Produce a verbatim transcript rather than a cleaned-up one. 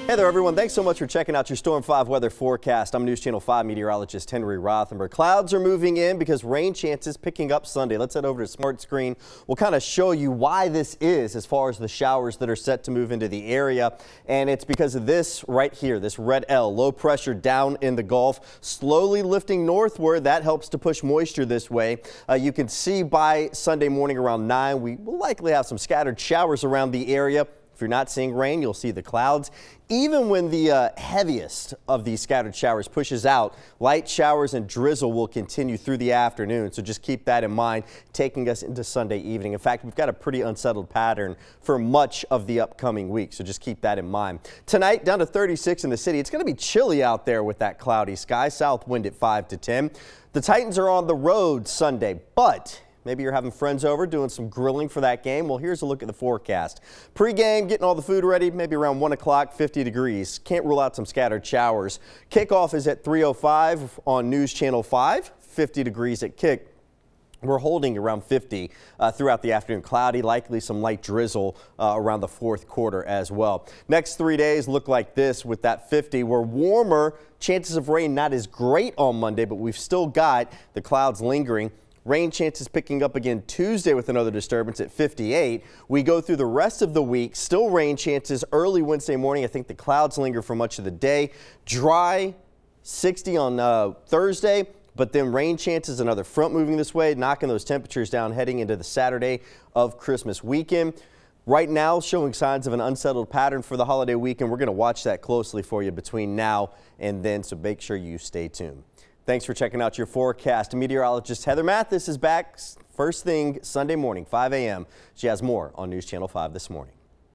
Hey there, everyone. Thanks so much for checking out your Storm five weather forecast. I'm News Channel five meteorologist Henry Rothenberg. Clouds are moving in because rain chances picking up Sunday. Let's head over to Smart Screen. We'll kind of show you why this is as far as the showers that are set to move into the area. And it's because of this right here, this red L, low pressure down in the Gulf, slowly lifting northward. That helps to push moisture this way. Uh, you can see by Sunday morning around nine, we will likely have some scattered showers around the area. If you're not seeing rain, you'll see the clouds. Even when the uh, heaviest of these scattered showers pushes out, light showers and drizzle will continue through the afternoon. So just keep that in mind, taking us into Sunday evening. In fact, we've got a pretty unsettled pattern for much of the upcoming week. So just keep that in mind. Tonight, down to thirty-six in the city. It's going to be chilly out there with that cloudy sky. South wind at five to ten. The Titans are on the road Sunday, but maybe you're having friends over doing some grilling for that game. Well, here's a look at the forecast. Pre-game, getting all the food ready, maybe around one o'clock, fifty degrees. Can't rule out some scattered showers. Kickoff is at three oh five on News Channel five, fifty degrees at kick. We're holding around fifty uh, throughout the afternoon. Cloudy, likely some light drizzle uh, around the fourth quarter as well. Next three days look like this with that fifty. We're warmer. Chances of rain not as great on Monday, but we've still got the clouds lingering. Rain chances picking up again Tuesday with another disturbance at fifty-eight. We go through the rest of the week. Still rain chances early Wednesday morning. I think the clouds linger for much of the day. Dry, sixty on uh, Thursday, but then rain chances, another front moving this way, knocking those temperatures down heading into the Saturday of Christmas weekend. Right now, showing signs of an unsettled pattern for the holiday weekend. We're going to watch that closely for you between now and then, so make sure you stay tuned. Thanks for checking out your forecast. Meteorologist Heather Mathis is back first thing Sunday morning, five A M She has more on News Channel five this morning.